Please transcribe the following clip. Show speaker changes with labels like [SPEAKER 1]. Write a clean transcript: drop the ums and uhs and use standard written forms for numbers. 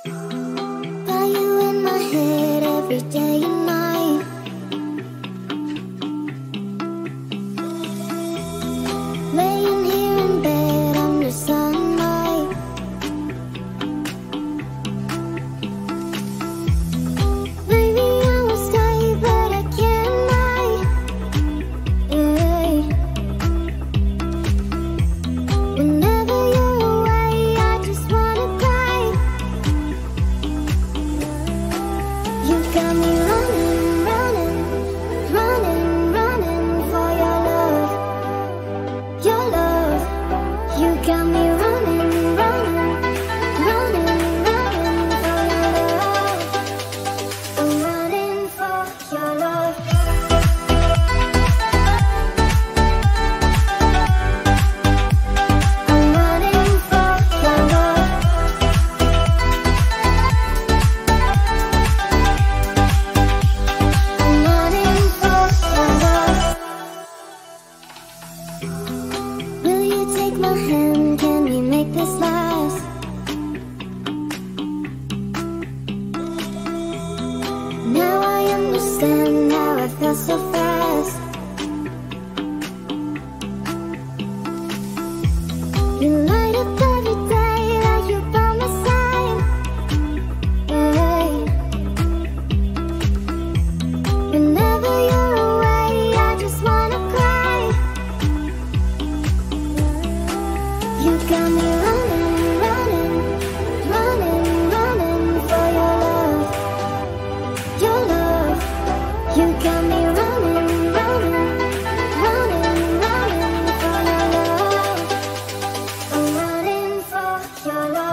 [SPEAKER 1] Got you in my head every day and night. Laying here in bed under sunlight. Maybe I will stay, but I can't lie. Whenever you're away, I just wanna cry. You got me running, running, running, running for your love. Your love, you got me running, running, running, running for your love. I'm running for your love. I'm running for your love. I'm running for your love. Will you take my hand? Can we make this last? Now I understand how I felt so fast. You light up every day like you by my side. Hey. Whenever you're away, I just wanna cry. You got me running, running, running, running for your love. Your love, you got me running, running, running, running for your love. I'm running for your love.